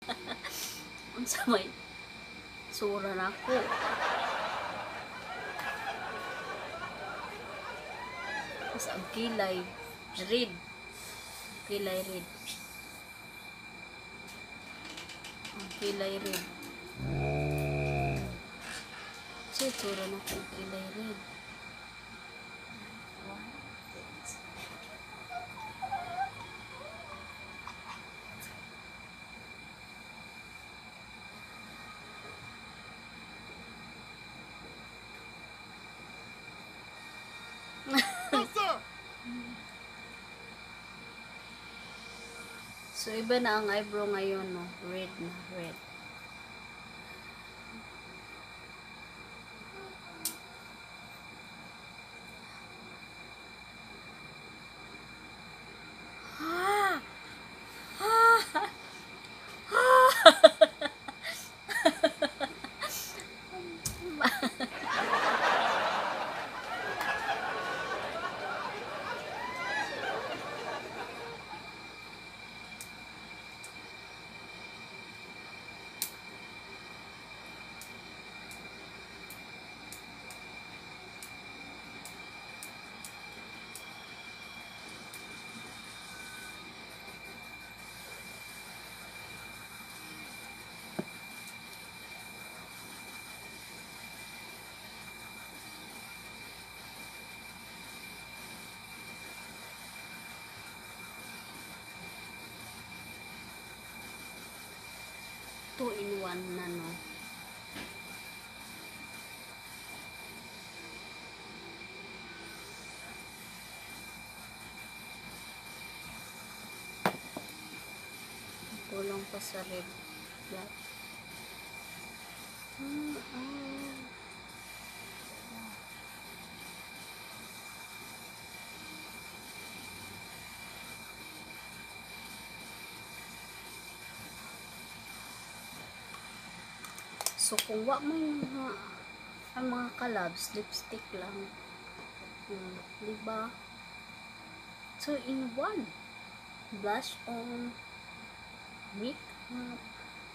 Unsa may sura na ako. Tapos ang kilay red. Kilay red. Ang kilay red. So, sura na ako ang kilay red. So, iba na ang eyebrow ngayon, no? Red na, red. Two in one na, no? Kulang pa sa red. Black. So, kung wa mo ang mga collabs, lipstick lang. Diba? So, in one. Blush on, makeup.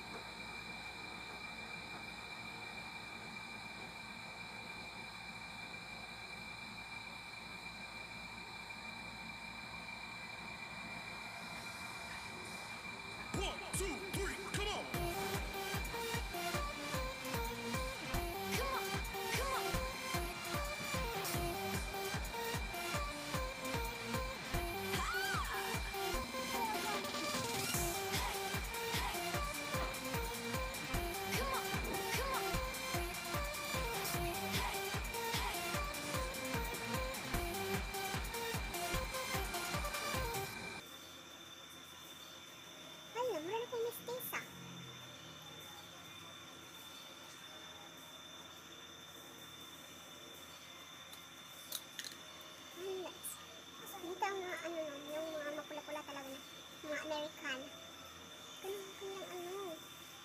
American. Kanyang ano.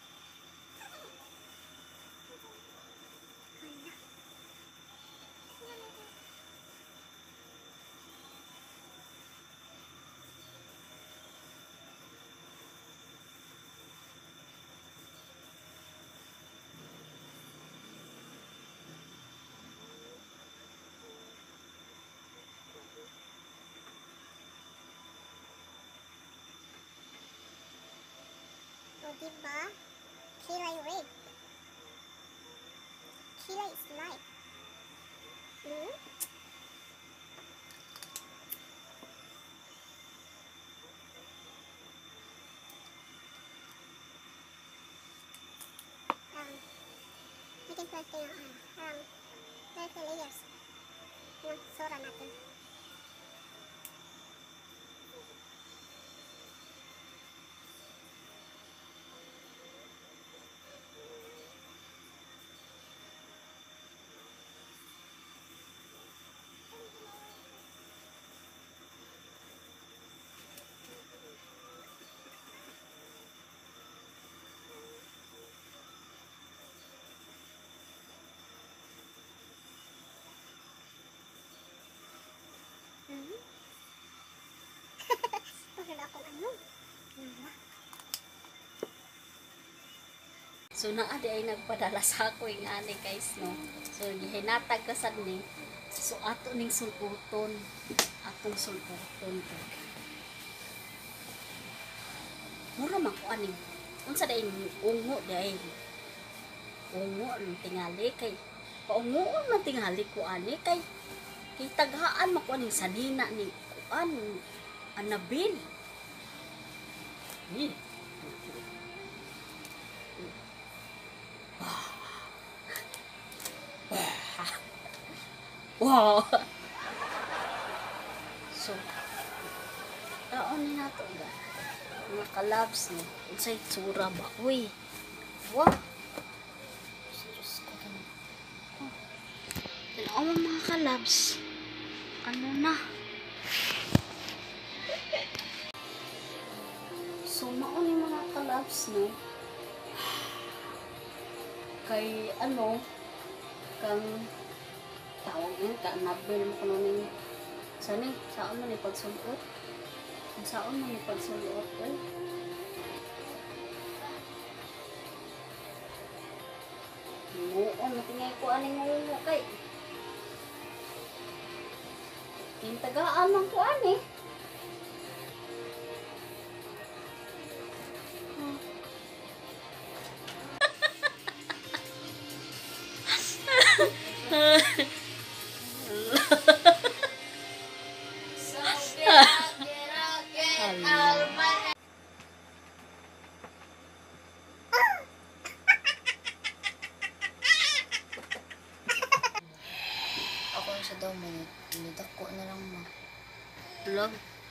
O, diba? Kilay red. Kilay is light. Bikin pwede yung 30 layers. Yung sura natin. Wala akong ano. Wala. So naa di ay nagpadala sa ako yung ani guys no. So gihinatag ka sad ni. So ato ning sulputon. Atong sulputon to. Mura man ko aning unsa day ungo day. Ungo ang tingali kay paungoon man tingali ko ani kay taghaan man ko aning sanina ni kuan anabil. Ni. Wow. So taon ni nato ga mga kalabs no unsay tsura ba uy wow Diyos ko oh. Mga kalabs ano na so maon yung mga kalabs no kay ano kang tawag yun ka nabil mo kuno ni saan man ni pagsulot saan man ni pagsulot eh oo matingay ko aning ngulo kay kintagaan lang ko ani Ako na siya daw minidako na lang ma. vlog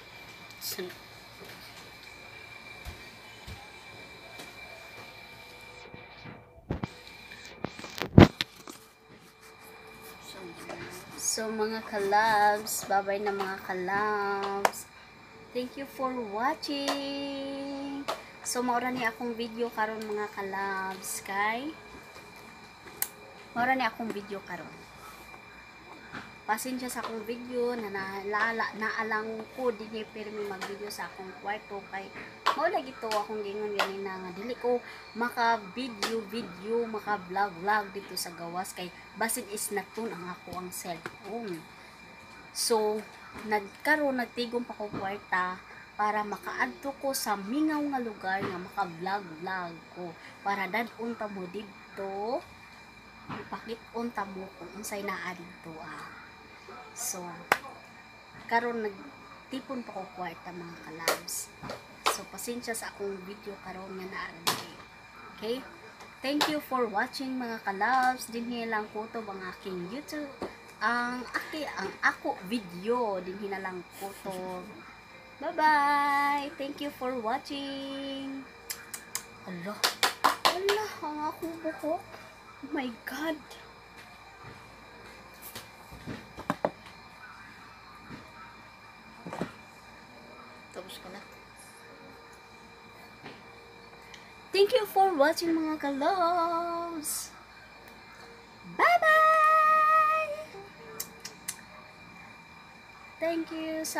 so mga kalabs bye-bye na mga kalabs thank you for watching so maura ni akong video karon mga kalabs kay maura ni akong video karon pasensya sa akong video na naalang ko dili pirmi mag-video sa akong kwarto kay mao lagi to akong gingon ganin na nga dili ko maka video maka vlog dito sa gawas kay basin is natun ang ako ang cellphone so nagtigom pa ko kwarta para makaadto ko sa mingaw nga lugar nga maka vlog ko para dadon ta mo dito ipakit-on ta mo kung unsay naa dito so karon nagtipon pa ko kwarta mga kalabs so pasensya sa akong video karon nga naa okay thank you for watching mga kalabs dinhi lang ko to ang aking YouTube ang ako video dinhi na lang ko to bye bye thank you for watching Allah ang akong buhok oh my god Tapos ko na. thank you for watching mga kalabs bye bye thank you sa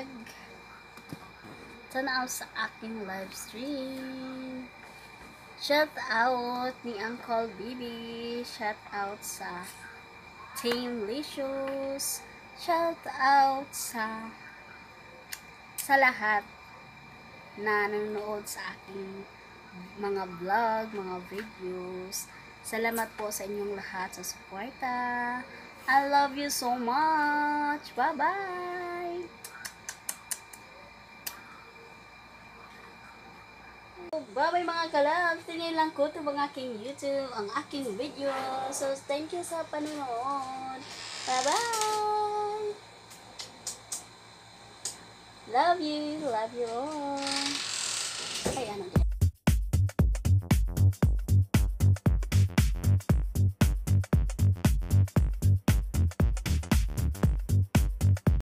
tanaw sa aking live stream shout out ni Uncle Bibi shout out sa Team Licious shout out sa lahat na nanonood sa aking mga vlog, mga videos. Salamat po sa inyong lahat sa suporta. I love you so much. Bye-bye! Bye-bye mga kalabs! Tingin lang ko ito ang aking YouTube, ang aking video. So, thank you sa panonood. Bye-bye! Love you all.